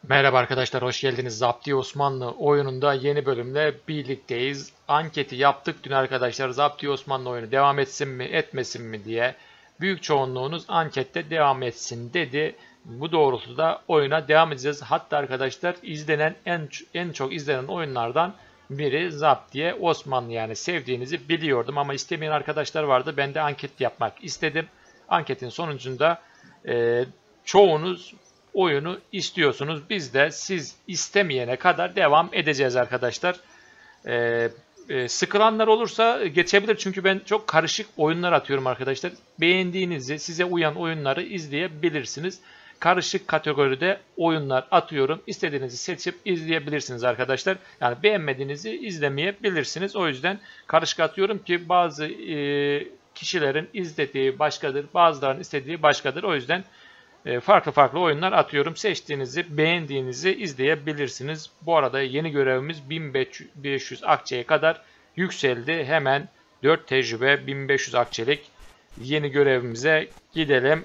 Merhaba arkadaşlar, hoş geldiniz. Zaptiye Osmanlı oyununda yeni bölümle birlikteyiz. Anketi yaptık dün arkadaşlar. Zaptiye Osmanlı oyunu devam etsin mi, etmesin mi diye. Büyük çoğunluğunuz ankette devam etsin dedi. Bu doğrultuda oyuna devam edeceğiz. Hatta arkadaşlar en çok izlenen oyunlardan biri Zaptiye Osmanlı, yani sevdiğinizi biliyordum ama istemeyen arkadaşlar vardı. Ben de anket yapmak istedim. Anketin sonucunda e, çoğunuz oyunu istiyorsunuz. Biz de siz istemeyene kadar devam edeceğiz arkadaşlar. Ee, Sıkılanlar olursa geçebilir çünkü ben çok karışık oyunlar atıyorum arkadaşlar. Beğendiğinizi, size uyan oyunları izleyebilirsiniz. Karışık kategoride oyunlar atıyorum. İstediğinizi seçip izleyebilirsiniz arkadaşlar. Yani beğenmediğinizi izlemeyebilirsiniz. O yüzden karışık atıyorum ki bazı kişilerin izlediği başkadır, bazılarının istediği başkadır. O yüzden farklı farklı oyunlar atıyorum. Seçtiğinizi, beğendiğinizi izleyebilirsiniz. Bu arada yeni görevimiz 1500 akçeye kadar yükseldi. Hemen 4 tecrübe 1500 akçelik yeni görevimize gidelim.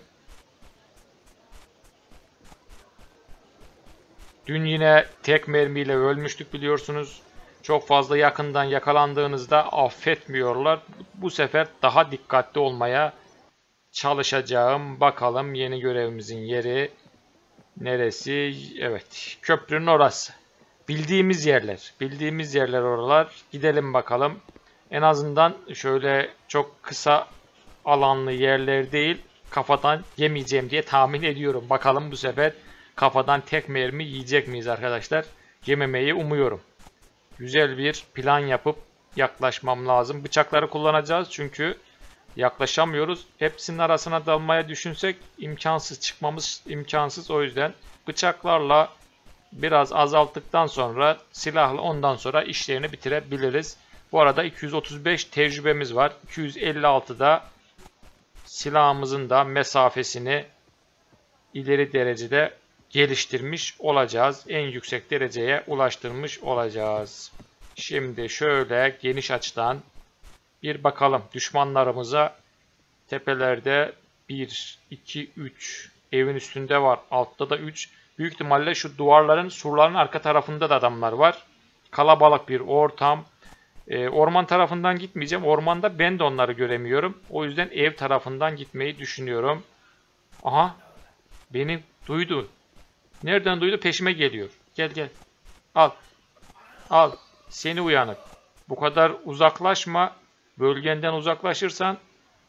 Dün yine tek mermiyle ölmüştük biliyorsunuz. Çok fazla yakından yakalandığınızda affetmiyorlar. Bu sefer daha dikkatli olmaya çalışacağım. Bakalım yeni görevimizin yeri neresi? Evet. Köprünün orası. Bildiğimiz yerler. Bildiğimiz yerler oralar. Gidelim bakalım. En azından şöyle çok kısa alanlı yerler değil. Kafadan yemeyeceğim diye tahmin ediyorum. Bakalım bu sefer kafadan tek mermi yiyecek miyiz arkadaşlar? Yememeyi umuyorum. Güzel bir plan yapıp yaklaşmam lazım. Bıçakları kullanacağız çünkü yaklaşamıyoruz. Hepsinin arasına dalmaya düşünsek imkansız, çıkmamız imkansız. O yüzden bıçaklarla biraz azalttıktan sonra silahla ondan sonra işlerini bitirebiliriz. Bu arada 235 tecrübemiz var. 256'da silahımızın da mesafesini ileri derecede geliştirmiş olacağız. En yüksek dereceye ulaştırmış olacağız. Şimdi şöyle geniş açıdan bir bakalım düşmanlarımıza. Tepelerde 1, 2, 3 evin üstünde var. Altta da 3. Büyük ihtimalle şu duvarların, surların arka tarafında da adamlar var. Kalabalık bir ortam. Orman tarafından gitmeyeceğim. Ormanda ben de onları göremiyorum. O yüzden ev tarafından gitmeyi düşünüyorum. Aha, beni duydu. Nereden duydu? Peşime geliyor. Gel gel. Al. Al. Seni uyanık. Bu kadar uzaklaşma. Bölgenden uzaklaşırsan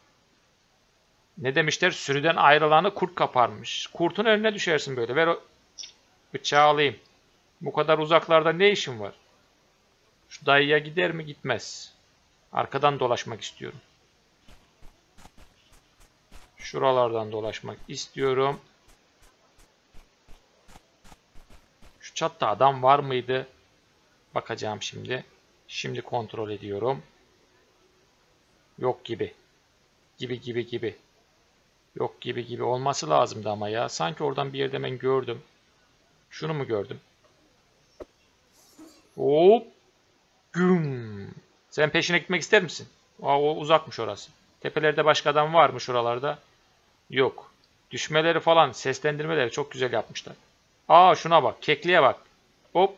ne demişler? Sürüden ayrılanı kurt kaparmış. Kurtun eline düşersin böyle. Ver o bıçağı alayım. Bu kadar uzaklarda ne işin var? Şu dayıya gider mi? Gitmez. Arkadan dolaşmak istiyorum. Şuralardan dolaşmak istiyorum. Şu çatta adam var mıydı? Bakacağım şimdi. Şimdi kontrol ediyorum. Yok gibi. Gibi. Yok gibi olması lazımdı ama ya. Sanki oradan bir yerde ben gördüm. Şunu mu gördüm? Hop. Güm. Sen peşine gitmek ister misin? Aa, o uzakmış orası. Tepelerde başka adam var mı şuralarda? Yok. Düşmeleri falan, seslendirmeleri çok güzel yapmışlar. Aa, şuna bak. Kekliğe bak. Hop.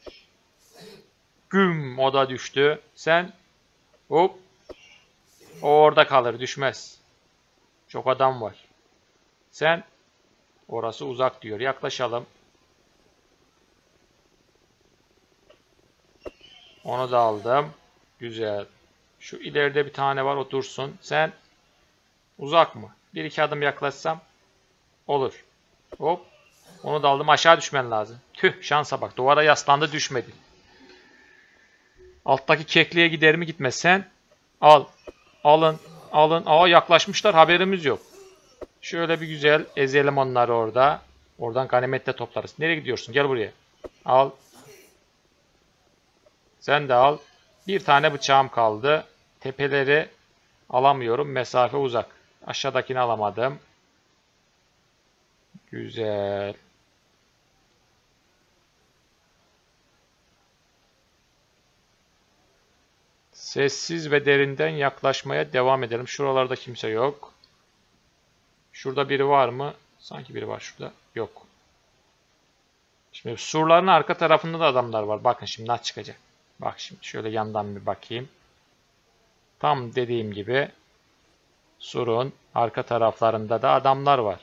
Güm. O da düştü. Sen. Hop. O orada kalır. Düşmez. Çok adam var. Sen. Orası uzak diyor. Yaklaşalım. Onu da aldım. Güzel. Şu ileride bir tane var. O dursun. Sen. Uzak mı? Bir iki adım yaklaşsam. Olur. Hop. Onu da aldım. Aşağı düşmen lazım. Tüh, şansa bak. Duvara yaslandı, düşmedi. Alttaki kekliğe gider mi gitmez. Sen al. Alın. Alın. Aa, yaklaşmışlar. Haberimiz yok. Şöyle bir güzel ezelim onları orada. Oradan ganimet de toplarız. Nereye gidiyorsun? Gel buraya. Al. Sen de al. Bir tane bıçağım kaldı. Tepeleri alamıyorum. Mesafe uzak. Aşağıdakini alamadım. Güzel. Sessiz ve derinden yaklaşmaya devam edelim. Şuralarda kimse yok. Şurada biri var mı? Sanki biri var şurada. Yok. Şimdi surların arka tarafında da adamlar var. Bakın şimdi nasıl çıkacak. Bak şimdi şöyle yandan bir bakayım. Tam dediğim gibi surun arka taraflarında da adamlar var.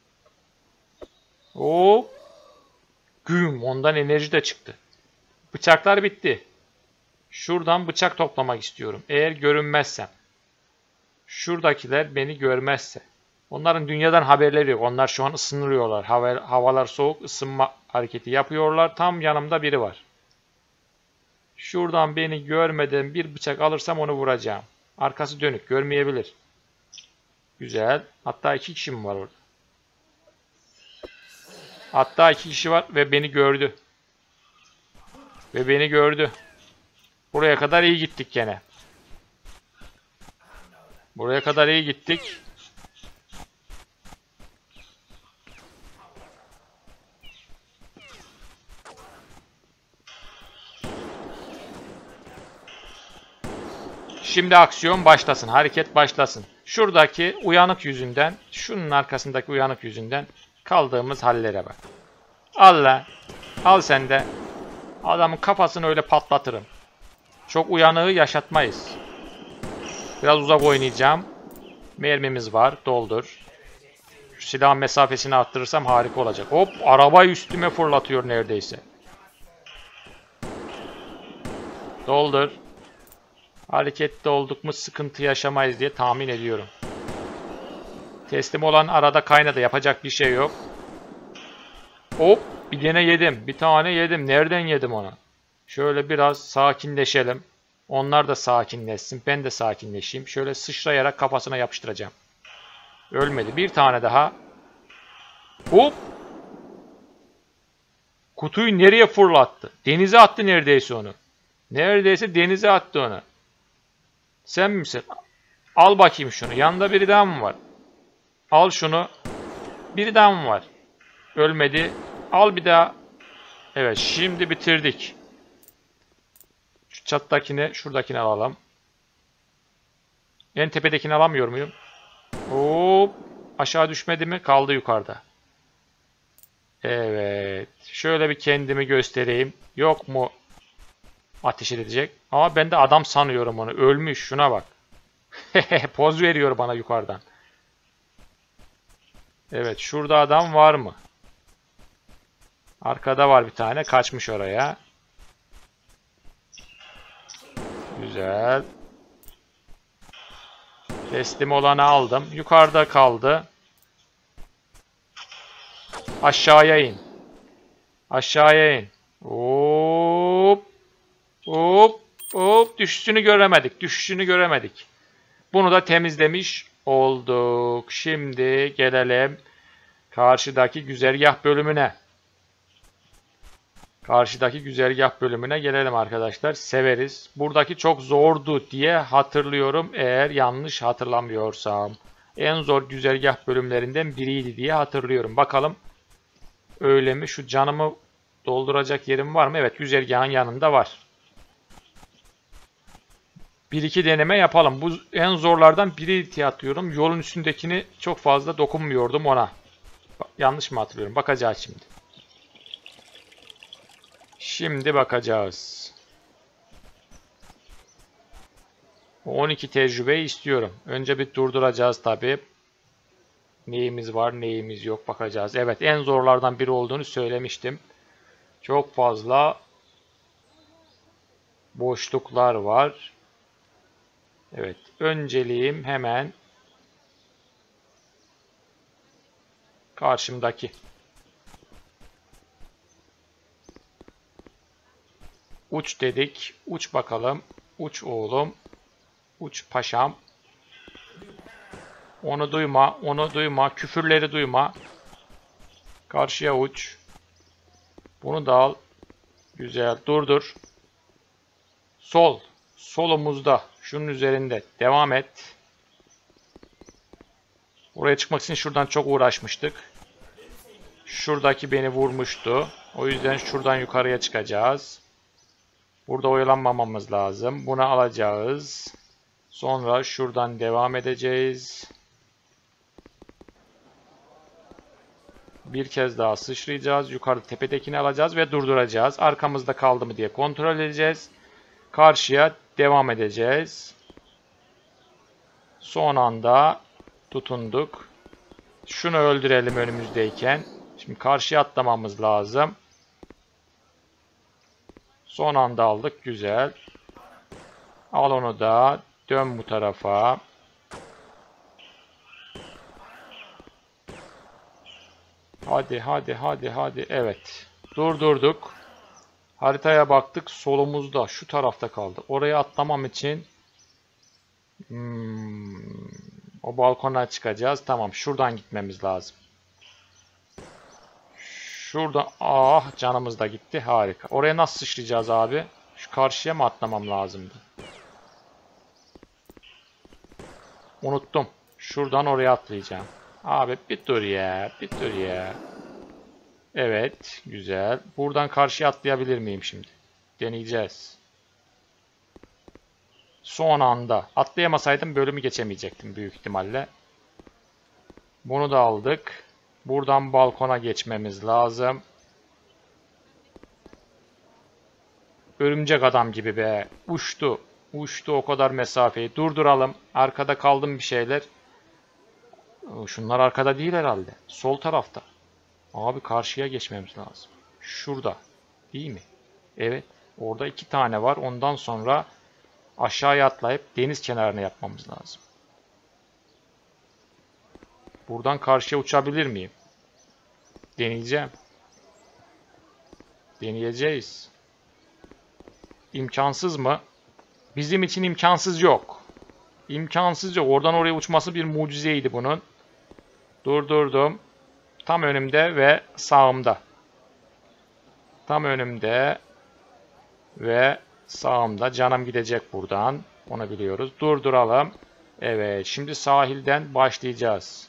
Oo, güm, ondan enerji de çıktı. Bıçaklar bitti. Şuradan bıçak toplamak istiyorum. Eğer görünmezsem. Şuradakiler beni görmezse. Onların dünyadan haberleri yok. Onlar şu an ısınıyorlar. Havalar soğuk, ısınma hareketi yapıyorlar. Tam yanımda biri var. Şuradan beni görmeden bir bıçak alırsam onu vuracağım. Arkası dönük, görmeyebilir. Güzel. Hatta 2 kişi mi var orada? Hatta 2 kişi var ve beni gördü. Ve beni gördü. Buraya kadar iyi gittik gene. Buraya kadar iyi gittik. Şimdi aksiyon başlasın. Hareket başlasın. Şuradaki uyanık yüzünden, şunun arkasındaki uyanık yüzünden kaldığımız hallere bak. Al lan. Al sen de. Adamın kafasını öyle patlatırım. Çok uyanığı yaşatmayız. Biraz uzak oynayacağım. Mermimiz var. Doldur. Şu silahın mesafesini arttırırsam harika olacak. Hop, arabayı üstüme fırlatıyor neredeyse. Doldur. Hareketli olduk mu sıkıntı yaşamayız diye tahmin ediyorum. Teslim olan arada kaynadı. Yapacak bir şey yok. Hop, bir tane yedim. Bir tane yedim. Nereden yedim onu? Şöyle biraz sakinleşelim. Onlar da sakinleşsin. Ben de sakinleşeyim. Şöyle sıçrayarak kafasına yapıştıracağım. Ölmedi. Bir tane daha. Hop. Kutuyu nereye fırlattı? Denize attı neredeyse onu. Neredeyse denize attı onu. Sen misin? Al bakayım şunu. Yanında biri daha mı var? Al şunu. Biri daha mı var? Ölmedi. Al bir daha. Evet, şimdi bitirdik. Şu çattakini, şuradakini alalım. En tepedekini alamıyor muyum? Hop. Aşağı düşmedi mi? Kaldı yukarıda. Evet. Şöyle bir kendimi göstereyim. Yok mu ateş edecek? Ama ben de adam sanıyorum onu. Ölmüş. Şuna bak. Poz veriyor bana yukarıdan. Evet. Şurada adam var mı? Arkada var bir tane. Kaçmış oraya. Güzel. Teslim olanı aldım. Yukarıda kaldı. Aşağıya in. Aşağıya in. Hop. Hop. Hop. Düşüşünü göremedik. Düşüşünü göremedik. Bunu da temizlemiş olduk. Şimdi gelelim karşıdaki güzergah bölümüne. Karşıdaki güzergah bölümüne gelelim arkadaşlar. Severiz. Buradaki çok zordu diye hatırlıyorum. Eğer yanlış hatırlamıyorsam. En zor güzergah bölümlerinden biriydi diye hatırlıyorum. Bakalım öyle mi? Şu canımı dolduracak yerim var mı? Evet, güzergahın yanında var. Bir iki deneme yapalım. Bu en zorlardan biri diye hatırlıyorum. Yolun üstündekini çok fazla dokunmuyordum ona. Yanlış mı hatırlıyorum? Bakacağız şimdi. Şimdi bakacağız. 12 tecrübeyi istiyorum. Önce bir durduracağız tabii. Neyimiz var, neyimiz yok bakacağız. Evet, en zorlardan biri olduğunu söylemiştim. Çok fazla boşluklar var. Evet, önceliğim hemen karşımdaki. Uç dedik. Uç bakalım. Uç oğlum. Uç paşam. Onu duyma, onu duyma. Küfürleri duyma. Karşıya uç. Bunu da al. Güzel. Durdur. Sol. Solumuzda. Şunun üzerinde. Devam et. Oraya çıkmak için şuradan çok uğraşmıştık. Şuradaki beni vurmuştu. O yüzden şuradan yukarıya çıkacağız. Burada oyalanmamamız lazım. Bunu alacağız. Sonra şuradan devam edeceğiz. Bir kez daha sıçrayacağız. Yukarıda tepedekini alacağız ve durduracağız. Arkamızda kaldı mı diye kontrol edeceğiz. Karşıya devam edeceğiz. Son anda tutunduk. Şunu öldürelim önümüzdeyken. Şimdi karşıya atlamamız lazım. Son anda aldık. Güzel. Al onu da. Dön bu tarafa. Hadi hadi hadi hadi. Evet. Durdurduk. Haritaya baktık. Solumuzda. Şu tarafta kaldı. Oraya atlamam için o balkona çıkacağız. Tamam. Şuradan gitmemiz lazım. Şurada. Ah, canımız da gitti. Harika. Oraya nasıl sıçrayacağız abi? Şu karşıya mı atlamam lazımdı? Unuttum. Şuradan oraya atlayacağım. Abi bir dur ya. Bir dur ya. Evet. Güzel. Buradan karşıya atlayabilir miyim şimdi? Deneyeceğiz. Son anda. Atlayamasaydım bölümü geçemeyecektim büyük ihtimalle. Bunu da aldık. Buradan balkona geçmemiz lazım. Örümcek adam gibi be. Uçtu. Uçtu o kadar mesafeyi. Durduralım. Arkada kaldım bir şeyler. Şunlar arkada değil herhalde. Sol tarafta. Abi karşıya geçmemiz lazım. Şurada. İyi mi? Evet. Orada 2 tane var. Ondan sonra aşağıya atlayıp deniz kenarına yapmamız lazım. Buradan karşıya uçabilir miyim? Deneyeceğim. Deneyeceğiz. İmkansız mı? Bizim için imkansız yok. İmkansız yok. Oradan oraya uçması bir mucizeydi bunun. Durdurdum. Tam önümde ve sağımda. Tam önümde ve sağımda. Canım gidecek buradan. Onu biliyoruz. Durduralım. Evet. Şimdi sahilden başlayacağız.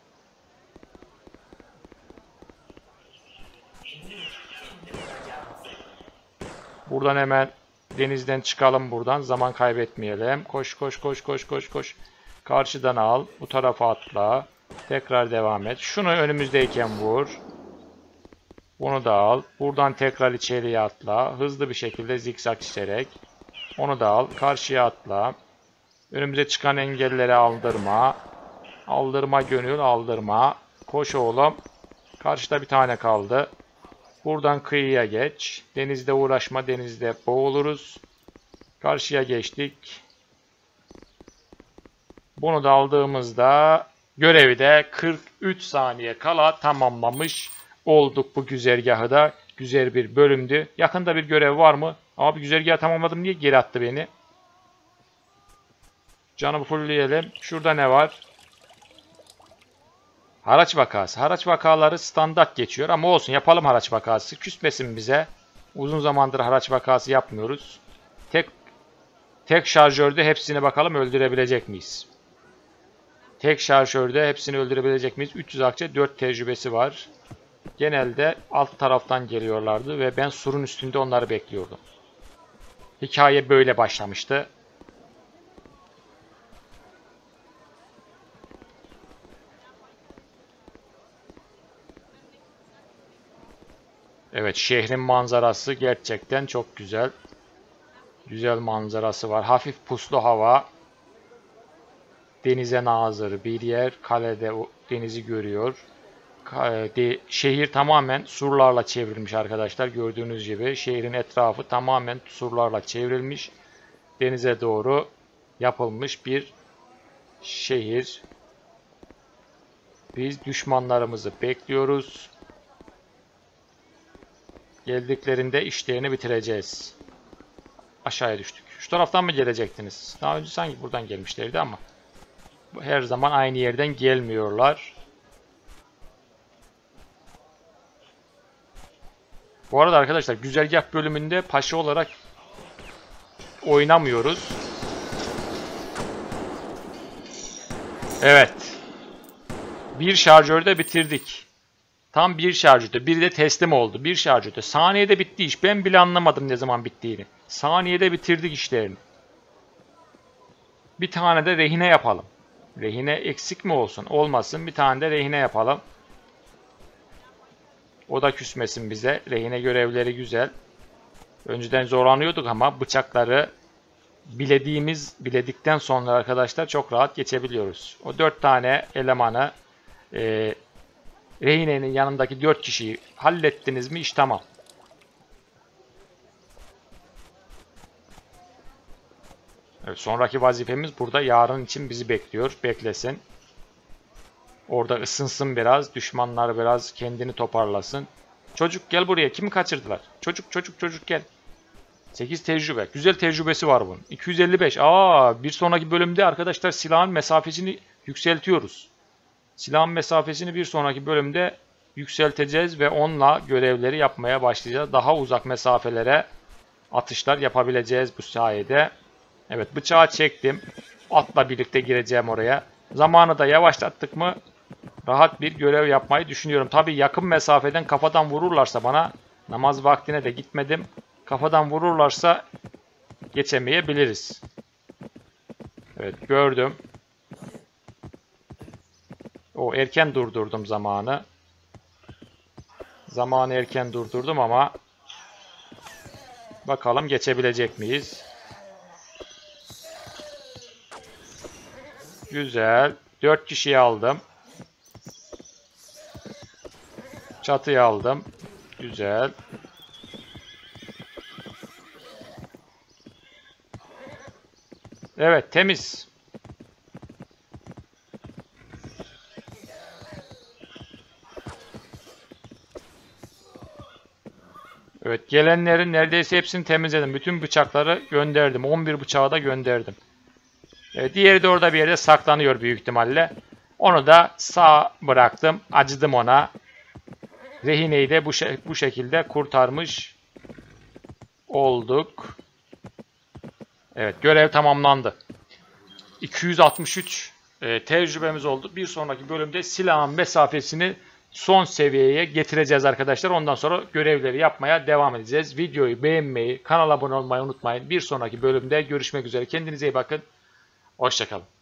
Buradan hemen denizden çıkalım buradan. Zaman kaybetmeyelim. Koş koş koş koş koş koş. Karşıdan al. Bu tarafa atla. Tekrar devam et. Şunu önümüzdeyken vur. Bunu da al. Buradan tekrar içeriye atla. Hızlı bir şekilde zikzak çizerek. Onu da al. Karşıya atla. Önümüze çıkan engelleri aldırma. Aldırma gönül aldırma. Koş oğlum. Karşıda bir tane kaldı. Buradan kıyıya geç. Denizde uğraşma. Denizde boğuluruz. Karşıya geçtik. Bunu da aldığımızda görevi de 43 saniye kala tamamlamış olduk bu güzergahı da. Güzel bir bölümdü. Yakında bir görev var mı? Abi güzergahı tamamladım, niye geri attı beni? Canımı fullleyelim. Şurada ne var? Haraç vakası. Haraç vakaları standart geçiyor ama olsun, yapalım haraç vakası. Küsmesin bize. Uzun zamandır haraç vakası yapmıyoruz. Tek şarjörde hepsini bakalım öldürebilecek miyiz? Tek şarjörde hepsini öldürebilecek miyiz? 300 akçe 4 tecrübesi var. Genelde alt taraftan geliyorlardı ve ben surun üstünde onları bekliyordum. Hikaye böyle başlamıştı. Evet, şehrin manzarası gerçekten çok güzel. Güzel manzarası var. Hafif puslu hava. Denize nazır bir yer. Kalede denizi görüyor. Şehir tamamen surlarla çevrilmiş arkadaşlar. Gördüğünüz gibi şehrin etrafı tamamen surlarla çevrilmiş. Denize doğru yapılmış bir şehir. Biz düşmanlarımızı bekliyoruz. Geldiklerinde işlerini bitireceğiz. Aşağıya düştük. Şu taraftan mı gelecektiniz? Daha önce sanki buradan gelmişlerdi ama her zaman aynı yerden gelmiyorlar. Bu arada arkadaşlar güzergah bölümünde paşa olarak oynamıyoruz. Evet. Bir şarjörde bitirdik. Tam bir şarjörde. Biri de teslim oldu. Bir şarjörde. Saniyede bitti iş. Ben bile anlamadım ne zaman bittiğini. Saniyede bitirdik işlerini. Bir tane de rehine yapalım. Rehine eksik mi olsun? Olmasın. Bir tane de rehine yapalım. O da küsmesin bize. Rehine görevleri güzel. Önceden zorlanıyorduk ama bıçakları biledikten sonra arkadaşlar çok rahat geçebiliyoruz. O 4 tane elemanı rehinenin yanındaki 4 kişiyi hallettiniz mi iş tamam. Evet, sonraki vazifemiz burada yarın için bizi bekliyor. Beklesin. Orada ısınsın biraz. Düşmanlar biraz kendini toparlasın. Çocuk gel buraya. Kimi kaçırdılar? Çocuk gel. 8 tecrübe. Güzel tecrübesi var bunun. 255. Bir sonraki bölümde arkadaşlar silahın mesafesini yükseltiyoruz. Silahın mesafesini bir sonraki bölümde yükselteceğiz ve onunla görevleri yapmaya başlayacağız. Daha uzak mesafelere atışlar yapabileceğiz bu sayede. Evet, bıçağı çektim. Atla birlikte gireceğim oraya. Zamanı da yavaşlattık mı rahat bir görev yapmayı düşünüyorum. Tabii yakın mesafeden kafadan vururlarsa bana, namaz vaktine de gitmedim. Kafadan vururlarsa geçemeyebiliriz. Evet, gördüm. Erken durdurdum zamanı. Zamanı erken durdurdum ama bakalım geçebilecek miyiz? Güzel. 4 kişiyi aldım. Çatıyı aldım. Güzel. Evet, temiz. Evet, gelenlerin neredeyse hepsini temizledim. Bütün bıçakları gönderdim. 11 bıçağı da gönderdim. Diğeri de orada bir yerde saklanıyor büyük ihtimalle. Onu da sağ bıraktım. Acıdım ona. Rehineyi de bu şekilde kurtarmış olduk. Evet, görev tamamlandı. 263 tecrübemiz oldu. Bir sonraki bölümde silahın mesafesini son seviyeye getireceğiz arkadaşlar. Ondan sonra görevleri yapmaya devam edeceğiz. Videoyu beğenmeyi, kanala abone olmayı unutmayın. Bir sonraki bölümde görüşmek üzere. Kendinize iyi bakın. Hoşça kalın.